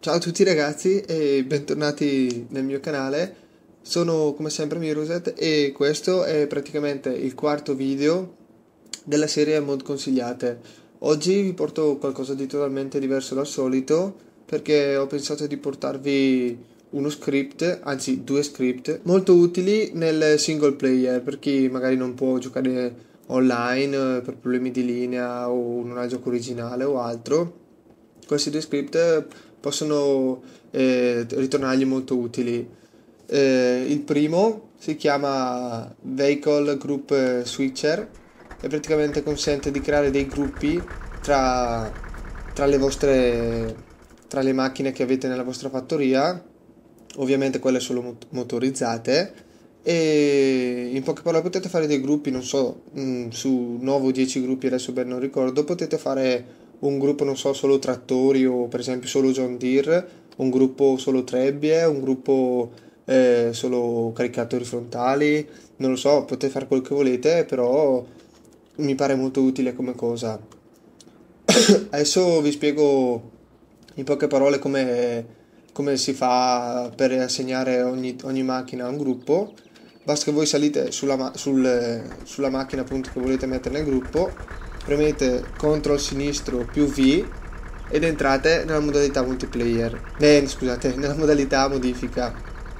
Ciao a tutti ragazzi e bentornati nel mio canale. Sono come sempre Miroset e questo è praticamente il quarto video della serie Mod consigliate. Oggi vi porto qualcosa di totalmente diverso dal solito perché ho pensato di portarvi uno script, anzi due script molto utili nel single player per chi magari non può giocare online per problemi di linea o non ha gioco originale o altro. Questi due script possono ritornargli molto utili. Il primo si chiama Vehicle Group Switcher e praticamente consente di creare dei gruppi tra, tra le vostre tra le macchine che avete nella vostra fattoria, ovviamente quelle solo motorizzate. E in poche parole potete fare dei gruppi, non so, su 9 o 10 gruppi, adesso ben non ricordo, potete fare un gruppo, non so, solo trattori o per esempio solo John Deere, un gruppo solo trebbie, un gruppo solo caricatori frontali, non lo so, potete fare quello che volete, però mi pare molto utile come cosa. Adesso vi spiego in poche parole come si fa per assegnare ogni macchina a un gruppo. Basta che voi salite sulla macchina appunto che volete mettere nel gruppo, premete CTRL sinistro più V ed entrate nella modalità multiplayer. Scusate, nella modalità modifica.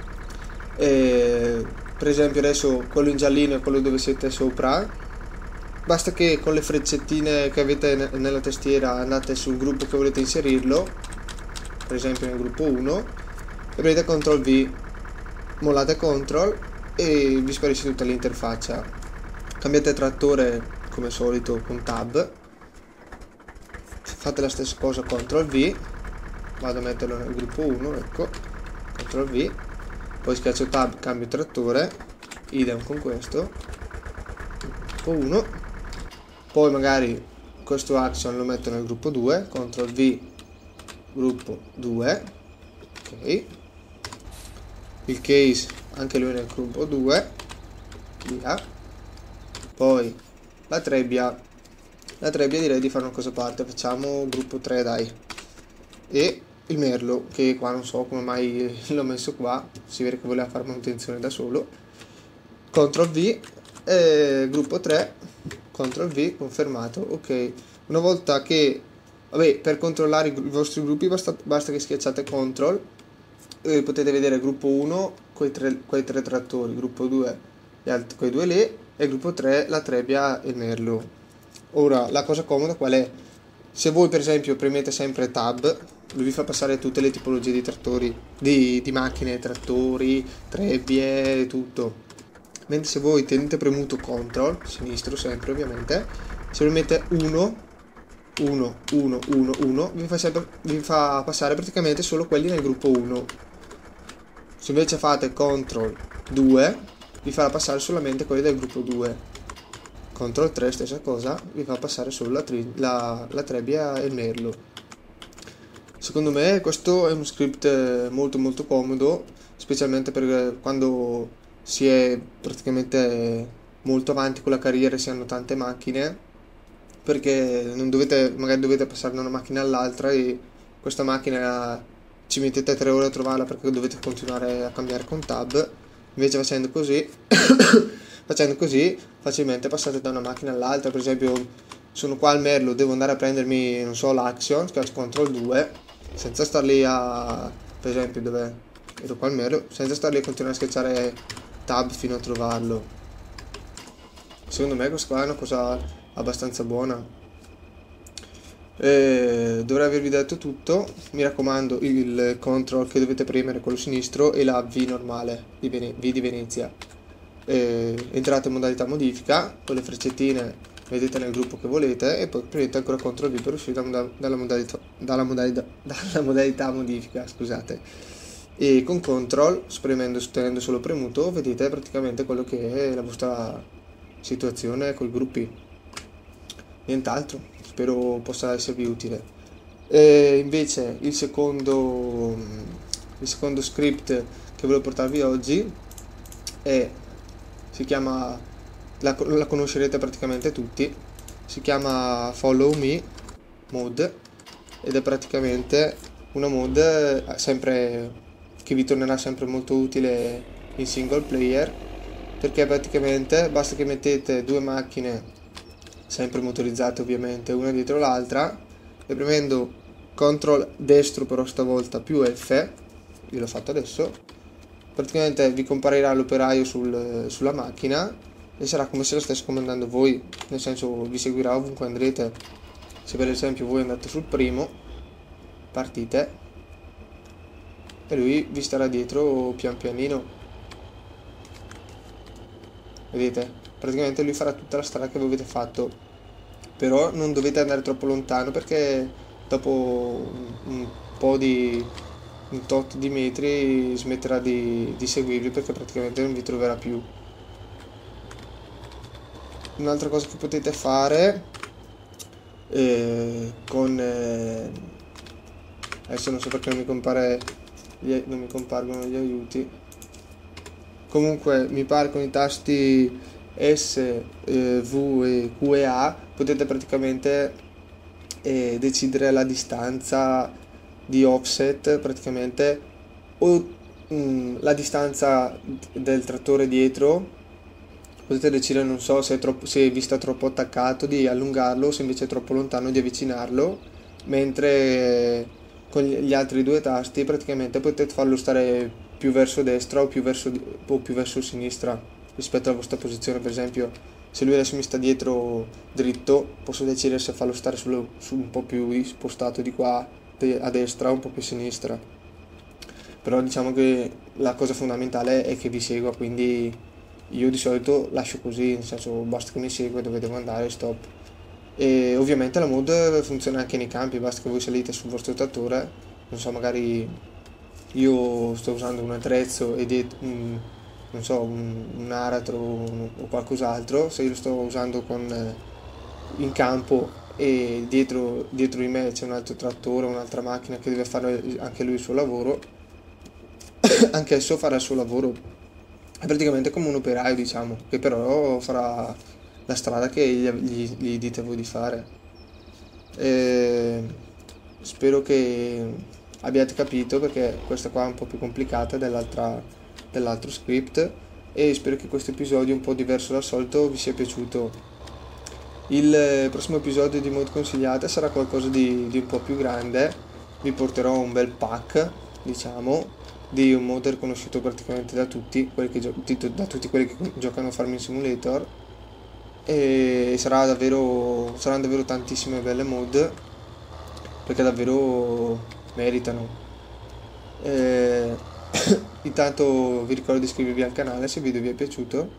Per esempio adesso quello in giallino è quello dove siete sopra. Basta che con le freccettine che avete nella tastiera andate sul gruppo che volete inserirlo, per esempio nel gruppo 1, e premete CTRL V, mollate CTRL e vi sparisce tutta l'interfaccia. Cambiate trattore come solito con Tab, fate la stessa cosa CTRL V, vado a metterlo nel gruppo 1, ecco, CTRL V, poi schiaccio Tab, cambio trattore, idem con questo, gruppo 1, poi magari questo action lo metto nel gruppo 2, CTRL V, gruppo 2, ok, il case anche lui nel gruppo 2, via, poi la trebbia direi di fare una cosa a parte, facciamo gruppo 3 dai, e il merlo che qua non so come mai l'ho messo qua, si vede che voleva fare manutenzione da solo, CTRL V, gruppo 3, CTRL V, confermato, ok. Una volta che, vabbè, per controllare i vostri gruppi basta che schiacciate CTRL e potete vedere gruppo 1 quei tre trattori, gruppo 2 quei due lì e gruppo 3 la trebbia e il merlo. Ora, la cosa comoda qual è? Se voi per esempio premete sempre Tab, lui vi fa passare tutte le tipologie di trattori, di macchine, trattori, trebbie, tutto. Mentre se voi tenete premuto CTRL, sinistro sempre ovviamente, se premete 1, 1, 1, 1, 1, vi fa passare praticamente solo quelli nel gruppo 1. Se invece fate CTRL 2, vi farà passare solamente quelli del gruppo 2. CTRL 3, stessa cosa, vi fa passare solo la trebbia e il merlo. Secondo me questo è uno script molto molto comodo, specialmente per quando si è praticamente molto avanti con la carriera e si hanno tante macchine, perché non dovete, magari dovete passare da una macchina all'altra e questa macchina ci mettete 3 ore a trovarla perché dovete continuare a cambiare con Tab. Invece facendo così facendo così facilmente passate da una macchina all'altra. Per esempio sono qua al merlo, devo andare a prendermi, non so, l'action, schiaccio CTRL 2 senza star lì a, per esempio dove ero qua al merlo, senza star lì a continuare a schiacciare Tab fino a trovarlo. Secondo me questa qua è una cosa abbastanza buona. Dovrei avervi detto tutto. Mi raccomando, il control che dovete premere è quello sinistro e la V normale di V di Venezia. Entrate in modalità modifica con le freccettine, vedete nel gruppo che volete e poi premete ancora CTRL V per uscire dalla modalità modifica, scusate. E con CTRL, tenendo solo premuto, vedete praticamente quello che è la vostra situazione con i gruppi. Nient'altro, spero possa esservi utile. Invece il secondo script che volevo portarvi oggi si chiama, la conoscerete praticamente tutti, si chiama Follow Me Mode ed è praticamente una mod sempre che vi tornerà sempre molto utile in single player, perché praticamente basta che mettete due macchine sempre motorizzate ovviamente una dietro l'altra e premendo CTRL destro però stavolta più F, io l'ho fatto adesso, praticamente vi comparirà l'operaio sulla macchina e sarà come se lo stesse comandando voi, nel senso vi seguirà ovunque andrete. Se per esempio voi andate sul primo, partite e lui vi starà dietro pian pianino, vedete? Praticamente lui farà tutta la strada che voi avete fatto, però non dovete andare troppo lontano perché dopo un po' di un tot di metri smetterà di seguirvi perché praticamente non vi troverà più. Un'altra cosa che potete fare adesso non so perché non mi compargono gli aiuti, comunque mi pare con i tasti S, V e Q e A potete praticamente decidere la distanza di offset, praticamente o la distanza del trattore dietro. Potete decidere, non so, se vi sta troppo attaccato di allungarlo, se invece è troppo lontano di avvicinarlo, mentre con gli altri due tasti praticamente potete farlo stare più verso destra o più verso sinistra rispetto alla vostra posizione. Per esempio, se lui adesso mi sta dietro dritto, posso decidere se farlo stare su un po' più spostato di qua a destra o un po' più a sinistra. Però diciamo che la cosa fondamentale è che vi segua, quindi io di solito lascio così, nel senso basta che mi segua dove devo andare, stop. E ovviamente la mod funziona anche nei campi, basta che voi salite sul vostro trattore, non so, magari io sto usando un attrezzo e non so, un aratro o qualcos'altro, se io lo sto usando in campo e dietro di me c'è un altro trattore, un'altra macchina che deve fare anche lui il suo lavoro, anche esso farà il suo lavoro. È praticamente come un operaio, diciamo, che però farà la strada che gli dite voi di fare. E spero che abbiate capito perché questa qua è un po' più complicata dell'altro script e spero che questo episodio un po' diverso dal solito vi sia piaciuto. Il prossimo episodio di Mod Consigliate sarà qualcosa di un po' più grande, vi porterò un bel pack, diciamo, di un modder conosciuto praticamente da tutti da tutti quelli che giocano a Farming Simulator e saranno davvero tantissime belle mod perché davvero meritano. Eh, intanto vi ricordo di iscrivervi al canale se il video vi è piaciuto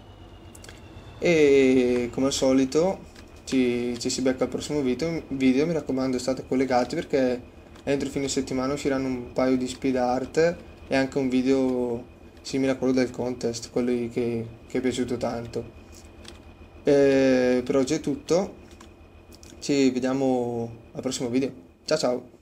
e come al solito ci si becca al prossimo video, mi raccomando state collegati perché entro fine settimana usciranno un paio di speed art e anche un video simile a quello del contest, quello che è piaciuto tanto. Per oggi è tutto, ci vediamo al prossimo video, ciao ciao!